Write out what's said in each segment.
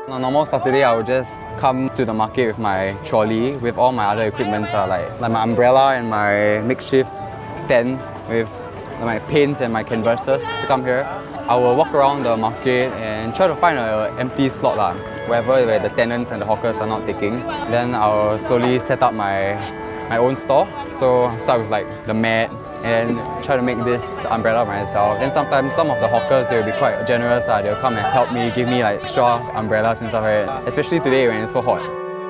On a normal Saturday, I would just come to the market with my trolley with all my other equipments, like my umbrella and my makeshift tent with my paints and my canvases to come here. I will walk around the market and try to find an empty slot where the tenants and the hawkers are not taking. Then I'll slowly set up my own store. So I'll start with like the mat and try to make this umbrella myself. Then sometimes some of the hawkers, they'll be quite generous. They'll come and help me, give me like extra umbrellas and stuff like that. Especially today when it's so hot.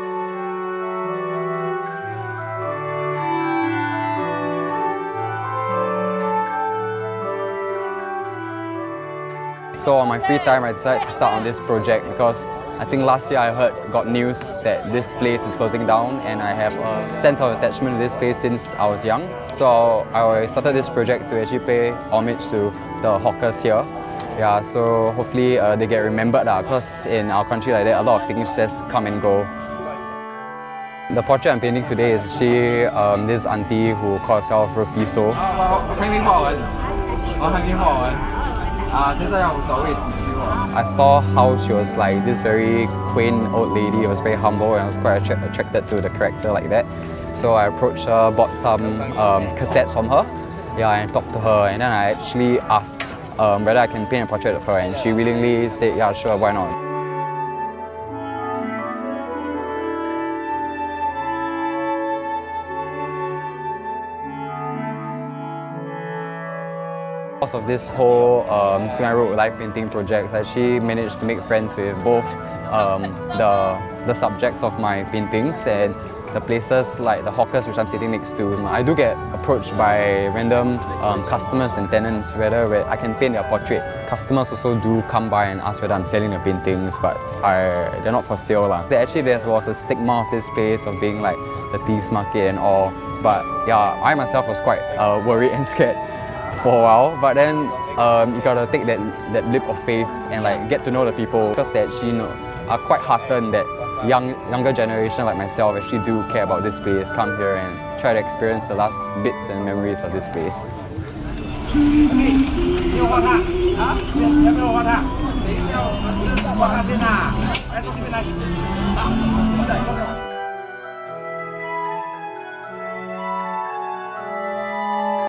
So on my free time, I decided to start on this project because I think last year I got news that this place is closing down, and I have a sense of attachment to this place since I was young. So I started this project to actually pay homage to the hawkers here. Yeah, so hopefully they get remembered because in our country like that, a lot of things just come and go. The portrait I'm painting today is actually this auntie who calls herself Roti So. I saw how she was like this very quaint old lady, was very humble, and I was quite attracted to the character like that. So I approached her, bought some cassettes from her, and talked to her, and then I actually asked whether I can paint a portrait of her, and she willingly said, yeah, sure, why not. Because of this whole Sungei Road live painting project, I actually managed to make friends with both the subjects of my paintings and the places like the hawkers which I'm sitting next to. I do get approached by random customers and tenants whether I can paint their portrait. Customers also do come by and ask whether I'm selling their paintings, but they're not for sale. Actually, there was a stigma of this place of being like the thieves market and all, but yeah, I myself was quite worried and scared for a while, but then you gotta take that leap of faith and like get to know the people, because they actually are quite heartened that younger generation like myself actually do care about this place, come here and try to experience the last bits and memories of this place.